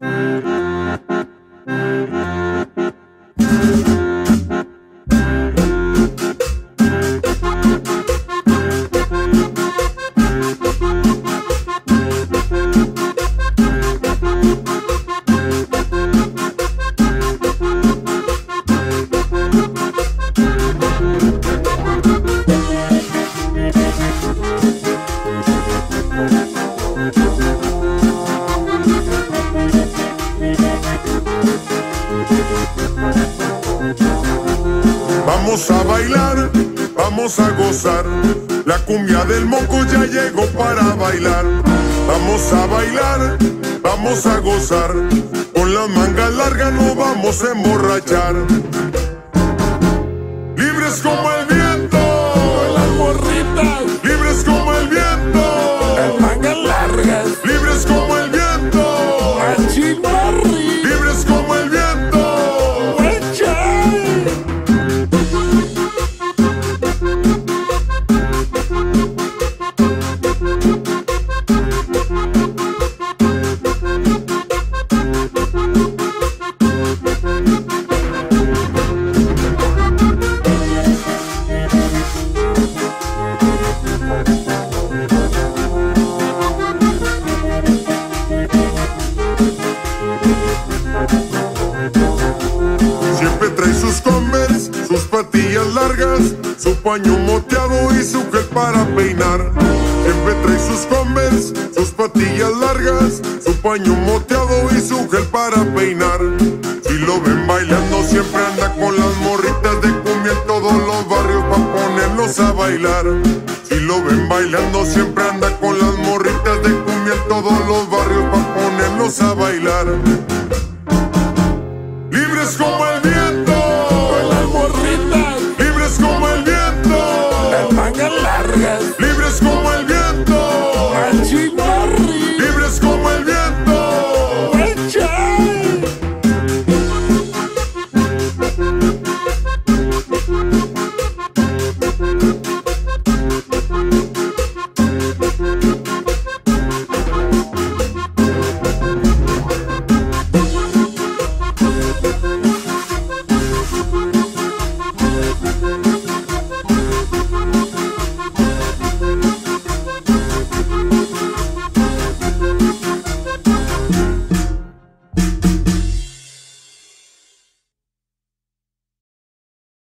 Vamos a bailar, vamos a gozar. La cumbia del Moco ya llegó para bailar. Vamos a bailar, vamos a gozar. Con las mangas largas nos vamos a emborrachar. Libres como el viento, las morritas, libres como el viento, las mangas largas, libres como el viento, machín barri, libres como el viento. Siempre trae sus Converse, sus patillas largas, su paño moteado y su gel para peinar. Siempre trae sus Converse, sus patillas largas, su paño moteado y su gel para peinar. Si lo ven bailando siempre anda con las morritas de cumbia en todos los barrios pa' ponerlos a bailar. Si lo ven bailando siempre anda con las morritas de cumbia en todos los barrios pa' ponerlos a bailar. Libres como el viento, las morritas, libres como el viento, las mangas largas.